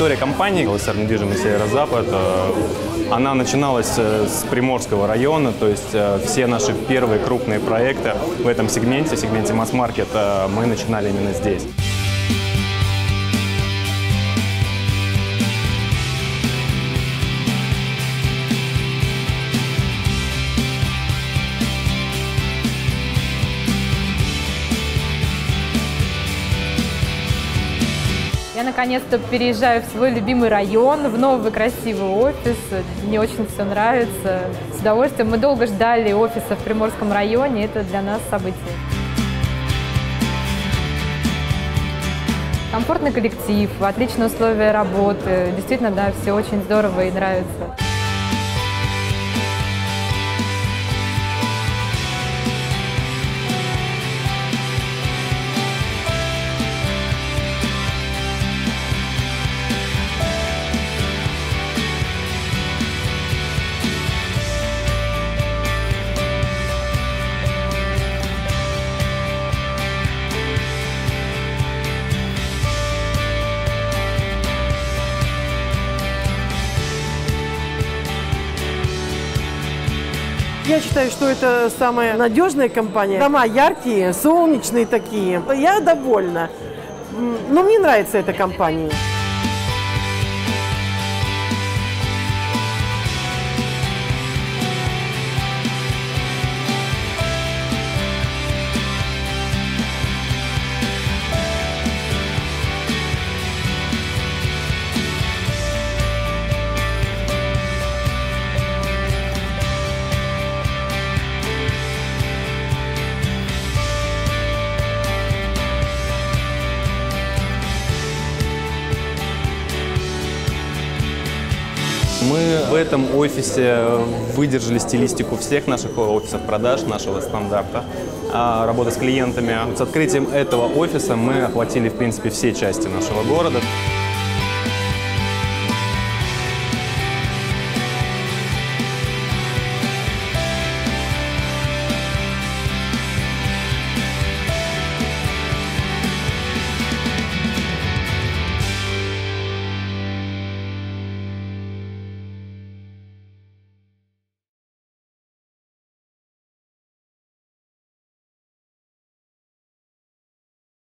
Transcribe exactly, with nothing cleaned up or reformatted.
История компании эл эс эр недвижимость Северо-Запад, она начиналась с Приморского района, то есть все наши первые крупные проекты в этом сегменте, в сегменте масс-маркет, мы начинали именно здесь. Я наконец-то переезжаю в свой любимый район, в новый красивый офис. Мне очень все нравится. С удовольствием. Мы долго ждали офиса в Приморском районе. Это для нас событие. Комфортный коллектив, отличные условия работы. Действительно, да, все очень здорово и нравится. Я считаю, что это самая надежная компания. Дома яркие, солнечные такие. Я довольна. Но мне нравится эта компания. Мы в этом офисе выдержали стилистику всех наших офисов продаж, нашего стандарта, работы с клиентами. С открытием этого офиса мы охватили, в принципе, все части нашего города.